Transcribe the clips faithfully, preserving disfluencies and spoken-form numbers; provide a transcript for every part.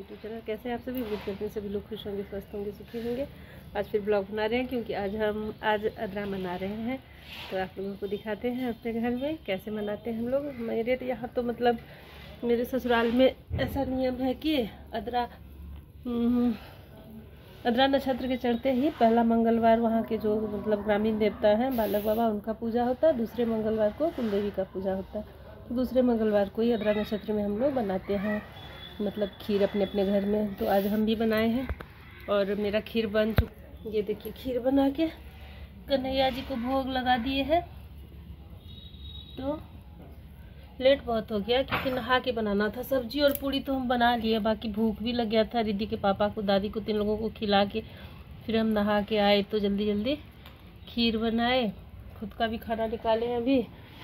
YouTube channel. कैसे आप सभी? उम्मीद करते हैं सभी लोग खुश होंगे, स्वस्थ होंगे, सुखी होंगे। आज फिर ब्लॉग बना रहे हैं क्योंकि आज हम आज अदरा मना रहे हैं, तो आप लोगों को दिखाते हैं अपने घर में कैसे मनाते हैं हम लोग। मेरे तो यहाँ तो मतलब मेरे ससुराल में ऐसा नियम है कि अदरा अदरा नक्षत्र के चढ़ते ही पहला मंगलवार वहाँ के जो मतलब ग्रामीण देवता हैं बालक बाबा, उनका पूजा होता है। दूसरे मंगलवार को कुलदेवी का पूजा होता है। तो दूसरे मंगलवार को ही अदरा नक्षत्र में हम लोग बनाते हैं मतलब खीर अपने अपने घर में। तो आज हम भी बनाए हैं और मेरा खीर बन चुका। ये देखिए खीर बना के कन्हैया जी को भोग लगा दिए हैं। तो लेट बहुत हो गया क्योंकि नहा के बनाना था। सब्जी और पूड़ी तो हम बना लिए, बाकी भूख भी लग गया था। रिद्धि के पापा को, दादी को, तीन लोगों को खिला के फिर हम नहा के आए तो जल्दी जल्दी खीर बनाए, खुद का भी खाना निकाले हैं। अभी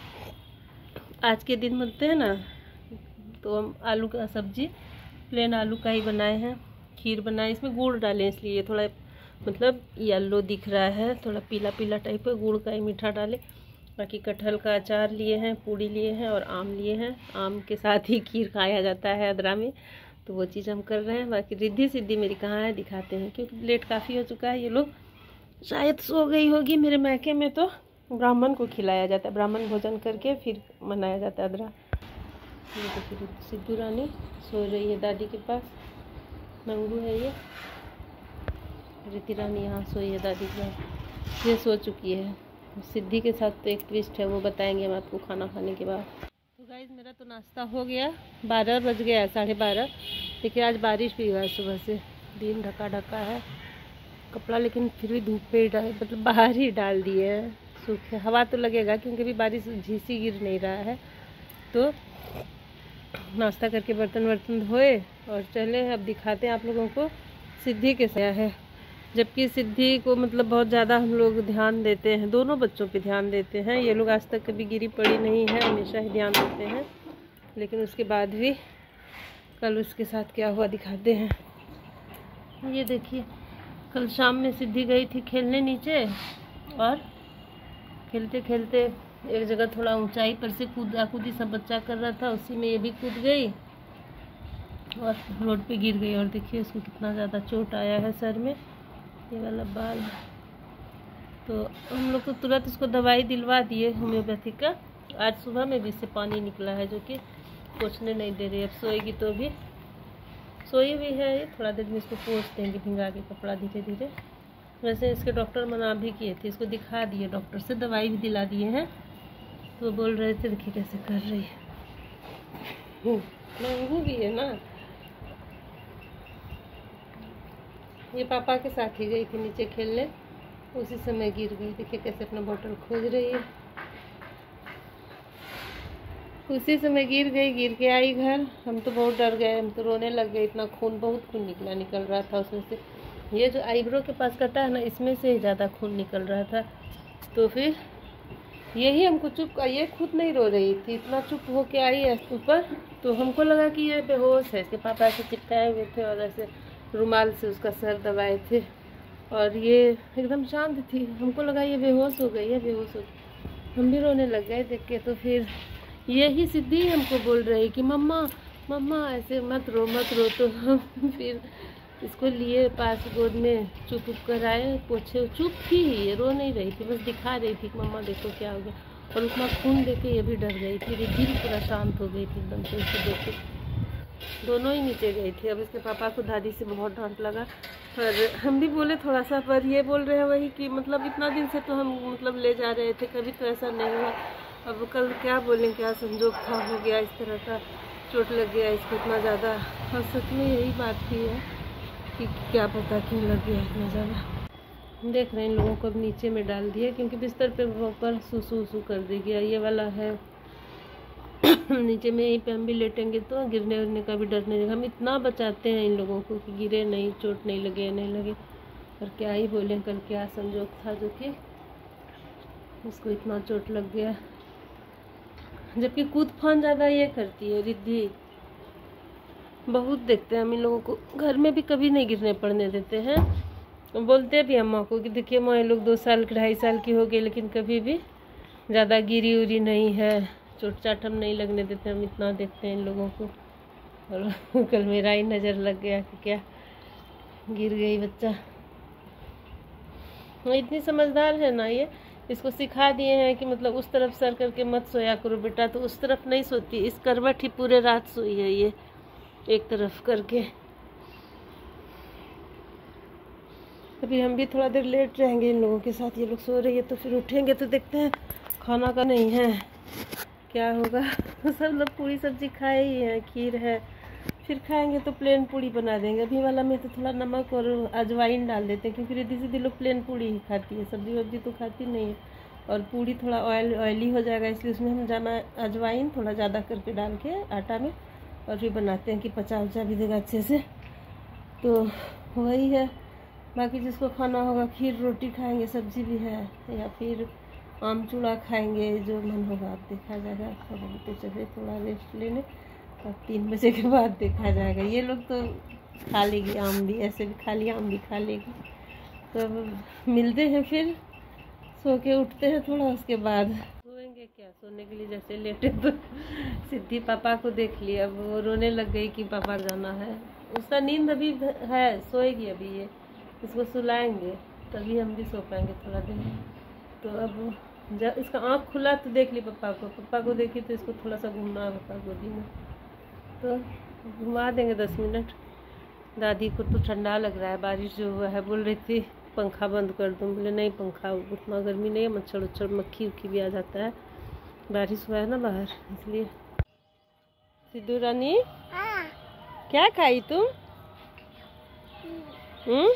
आज के दिन बनते हैं ना, तो हम आलू का सब्जी प्लेन आलू का ही बनाए हैं। खीर बनाए, इसमें गुड़ डालें इसलिए थोड़ा मतलब येलो दिख रहा है, थोड़ा पीला पीला टाइप है। गुड़ का ही मीठा डालें। बाकी कटहल का अचार लिए हैं, पूड़ी लिए हैं और आम लिए हैं। आम के साथ ही खीर खाया जाता है अदरा में, तो वो चीज़ हम कर रहे हैं। बाकी रिद्धि सिद्धि मेरी कहाँ है, दिखाते हैं क्योंकि लेट काफ़ी हो चुका है। ये लोग शायद सो गई होगी। मेरे मैके में तो ब्राह्मण को खिलाया जाता है, ब्राह्मण भोजन करके फिर मनाया जाता है अदरा। ये तो फिर सिद्धू रानी सो रही है दादी के पास, नंगू है ये। रिद्धि रानी यहाँ सोई है दादी के पास, ये सो चुकी है। सिद्धि के साथ तो एक ट्विस्ट है, वो बताएंगे हम आपको खाना खाने के बाद। तो गाइज मेरा तो नाश्ता हो गया, बारह बज गया, साढ़े बारह। लेकिन आज बारिश भी हुआ है, सुबह से दिन ढका ढका है कपड़ा, लेकिन फिर भी धूप पे डाल मतलब बाहर ही डाल दिए हैं सूखे। हवा तो लगेगा क्योंकि भी बारिश झीसी गिर नहीं रहा है। तो नाश्ता करके बर्तन वर्तन धोए और चले। अब दिखाते हैं आप लोगों को सिद्धि के साथ है, जबकि सिद्धि को मतलब बहुत ज़्यादा हम लोग ध्यान देते हैं, दोनों बच्चों पे ध्यान देते हैं। ये लोग आज तक कभी गिरी पड़ी नहीं है, हमेशा ही ध्यान देते हैं। लेकिन उसके बाद भी कल उसके साथ क्या हुआ दिखाते हैं। ये देखिए कल शाम में सिद्धि गई थी खेलने नीचे, और खेलते खेलते एक जगह थोड़ा ऊंचाई पर से कूदा कूदी सब बच्चा कर रहा था, उसी में ये भी कूद गई और रोड पे गिर गई। और देखिए इसको कितना ज़्यादा चोट आया है सर में, ये वाला बाल। तो हम लोग तो तुरंत इसको दवाई दिलवा दिए होम्योपैथी का। आज सुबह में भी इससे पानी निकला है जो कि पोंछने नहीं दे रही। अब सोएगी तो भी सोई हुई है, थोड़ा देर में इसको पोंछ देंगे भिंगा के कपड़ा धीरे धीरे। वैसे इसके डॉक्टर मना भी किए थे, इसको दिखा दिए डॉक्टर से, दवाई भी दिला दिए हैं। तो बोल रहे थे देखिए कैसे कर रही है, महंगी भी है ना। ये पापा के साथ ही गई थी नीचे खेलने, उसी समय गिर गई। देखिए कैसे अपना बोतल खोज रही है, उसी समय गिर गई। गिर के आई घर, हम तो बहुत डर गए, हम तो रोने लग गए। इतना खून, बहुत खून निकला निकल रहा था उसमें से। ये जो आईब्रो के पास कटा है ना, इसमें से ही ज़्यादा खून निकल रहा था। तो फिर यही हमको चुप, ये खुद नहीं रो रही थी, इतना चुप हो के आई है ऊपर। तो हमको लगा कि ये बेहोश है। इसके पापा ऐसे चिपकाए हुए थे और ऐसे रुमाल से उसका सर दबाए थे, और ये एकदम शांत थी। हमको लगा ये बेहोश हो गई है, बेहोश हो गई। हम भी रोने लग गए देख के। तो फिर यही सिद्धि हमको बोल रही कि मम्मा मम्मा ऐसे मत रो मत रो। तो हम फिर इसको लिए पास गोद में, चुप उप कर आए, पोछे। चुप थी, ये रो नहीं रही थी, बस दिखा रही थी कि मम्मा देखो क्या हो गया। और उतना खून देख के ये भी डर गई थी। रिद्धि भी पूरा शांत हो गई थी एकदम से उसे देख के। दोनों ही नीचे गई थी। अब इसके पापा को दादी से बहुत डांट लगा, और हम भी बोले थोड़ा सा, पर ये बोल रहे हैं वही कि मतलब इतना दिन से तो हम मतलब ले जा रहे थे, कभी तो ऐसा नहीं हुआ। अब कल क्या बोलें, क्या संजोग था, हो गया इस तरह का, चोट लग गया इसको इतना ज़्यादा। और सच में यही बात थी है कि क्या पता क्यों लग गया इतना ज़्यादा। देख रहे हैं इन लोगों को अब नीचे में डाल दिया क्योंकि बिस्तर पे ऊपर सूसू सूसू कर देगी। ये वाला है नीचे में, यहीं पे हम भी लेटेंगे तो गिरने उरने का भी डर नहीं रहेगा। हम इतना बचाते हैं इन लोगों को कि गिरे नहीं, चोट नहीं लगे नहीं लगे। और क्या ही बोलें, कल क्या संजोग था जो कि उसको इतना चोट लग गया। जबकि कूद फान ज़्यादा ये करती है रिद्धि, बहुत देखते हैं हम इन लोगों को। घर में भी कभी नहीं गिरने पड़ने देते हैं। बोलते भी अम्मा को कि देखिए माँ, ये लोग दो साल ढाई साल की हो गई, लेकिन कभी भी ज़्यादा गिरी उरी नहीं है, चोट चाट हम नहीं लगने देते। हम इतना देखते हैं इन लोगों को। और कल मेरा ही नज़र लग गया कि क्या गिर गई बच्चा। इतनी समझदार है ना ये, इसको सिखा दिए हैं कि मतलब उस तरफ सर करके मत सोया करो बेटा, तो उस तरफ नहीं सोती। इस करवट ही पूरे रात सोई है ये, एक तरफ करके। अभी हम भी थोड़ा देर लेट रहेंगे इन लोगों के साथ, ये लोग सो रही है तो फिर उठेंगे तो देखते हैं। खाना का नहीं है, क्या होगा। सब लोग पूरी सब्जी खाए ही हैं, खीर है, फिर खाएंगे तो प्लेन पूड़ी बना देंगे। अभी वाला में तो थोड़ा नमक और अजवाइन डाल देते हैं, क्योंकि रिद्धि सीधी लोग प्लेन पूड़ी ही खाती है, सब्जी वब्जी तो खाती नहीं है। और पूड़ी थोड़ा ऑयल ऑयली हो जाएगा, इसलिए उसमें हम जाना अजवाइन थोड़ा ज़्यादा करके डाल के आटा में, और फिर बनाते हैं कि पचा उचा भी देगा अच्छे से। तो वही है। बाकी जिसको खाना होगा खीर रोटी खाएंगे, सब्जी भी है, या फिर आम चूड़ा खाएंगे, जो मन होगा आप देखा जाएगा। अब अभी तो चले थोड़ा रेस्ट लेने, और तीन बजे के बाद देखा जाएगा। ये लोग तो खा लेगी आम भी, ऐसे भी खा लिया आम भी खा लेगी। तो अब मिलते हैं फिर, सो के उठते हैं थोड़ा, उसके बाद सोएंगे। क्या सोने के लिए जैसे लेटे तो सिद्धि पापा को देख लिया, अब वो रोने लग गई कि पापा जाना है। उसका नींद अभी है, सोएगी अभी, ये इसको सुलाएंगे तभी हम भी सो पाएंगे थोड़ा देर। तो अब जब इसका आँख खुला तो देख ली पप्पा को, पप्पा को देखी तो इसको थोड़ा सा घूमना पप्पा गोदी में, तो घुमा देंगे दस मिनट। दादी को तो ठंडा लग रहा है, बारिश जो हुआ है, बोल रही थी पंखा बंद कर दूँ, बोले नहीं पंखा उतना गर्मी नहीं है, मच्छर उच्छर मक्खी उक्खी भी आ जाता है, बारिश हुआ है ना बाहर, इसलिए। सिद्धू रानी क्या खाई तुम? हम्म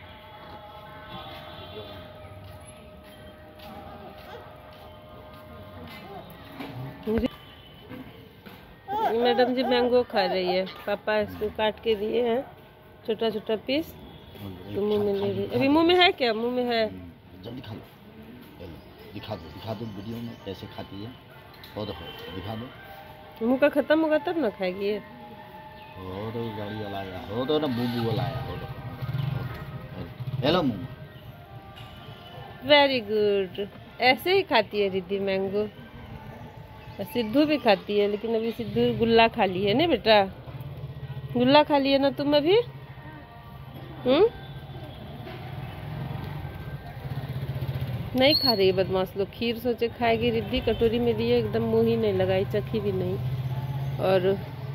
मैडम जी मैंगो खा रही है, पापा इसको काट के दिए हैं छोटा छोटा पीस, तो मुंह में ले रही। अभी मुंह में है क्या? मुंह में है, जल्दी खा लो, दिखा दो दिखा दो वीडियो में कैसे खाती है, हो देखो दिखा दो। मुंह का खत्म होगा तब ना खाएगी ये। हो तो गाड़ी वाला आया, हो तो ना बूबू वाला आया, हो देखो हेलो मुंह। वेरी गुड, ऐसे ही खाती है रिद्धि मैंगो। सिद्धू भी खाती है, लेकिन अभी सिद्धू गुल्ला खा ली है ना बेटा, गुल्ला खा लिया ना तुम अभी। हम्म नहीं खा रही है बदमाश लोग। खीर सोचे खाएगी रिद्धि, कटोरी में दिए, एकदम मुंह ही नहीं लगाई, चखी भी नहीं। और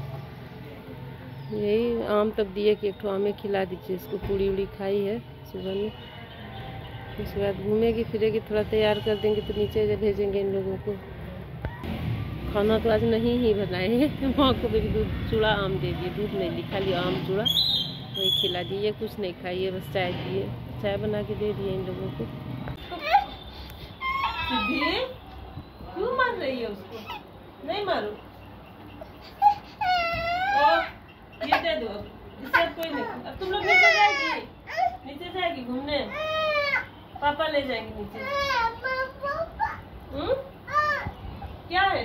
यही आम तब दिए कि एक ठो आमे खिला दीजिए इसको, पूड़ी उड़ी खाई है सुबह में। उसके बाद घूमेगी फिरेगी, थोड़ा तैयार कर देंगे तो नीचे भेजेंगे इन लोगों को। खाना तो आज नहीं ही बनाए हैं, माँ को भी दूध चूड़ा आम दे दिए, दूध नहीं ली, खाली आम चूड़ा वही खिला दिए, कुछ नहीं खाई है, बस चाय पिए, चाय बना के दे दिए इन लोगों को। क्यों मार रही है उसको? नहीं मारो, ओ, ये दे दो, अब इससे कोई नहीं। अब तुम लोग नीचे जाएगी, नीचे जाएगी घूमने, पापा ले जाएंगे नीचे। हम्म क्या है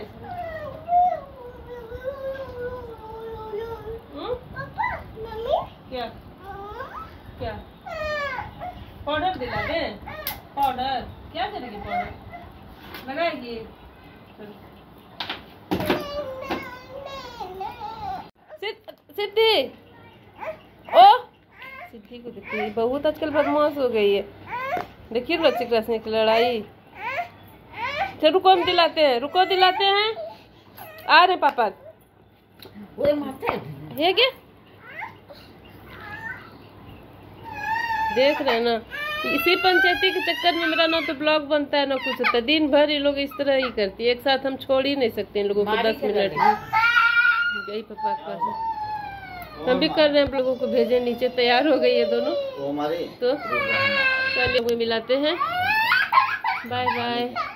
क्या क्या पाउडर दिला दे? पाउडर क्या करेगी? पाउडर लगाएगी? सिद्धि, ओ सिद्धि को देखिए, बहुत आजकल बदमाश हो गई है। देखिए बच्चे कृष्ण की लड़ाई। चलो रुको, हम दिलाते हैं, रुको दिलाते हैं, आ रहे पापा। है क्या देख रहे हैं ना, इसी पंचायती के चक्कर में मेरा ना तो ब्लॉग बनता है ना कुछ होता है। दिन भर ये लोग इस तरह ही करती है, एक साथ हम छोड़ ही नहीं सकते इन लोगों को दस मिनट भी। गई पापा के पास, हम भी कर रहे हैं, आप लोगों को भेजे नीचे, तैयार हो गई है दोनों, तो चलिए मिलाते हैं। Bye bye.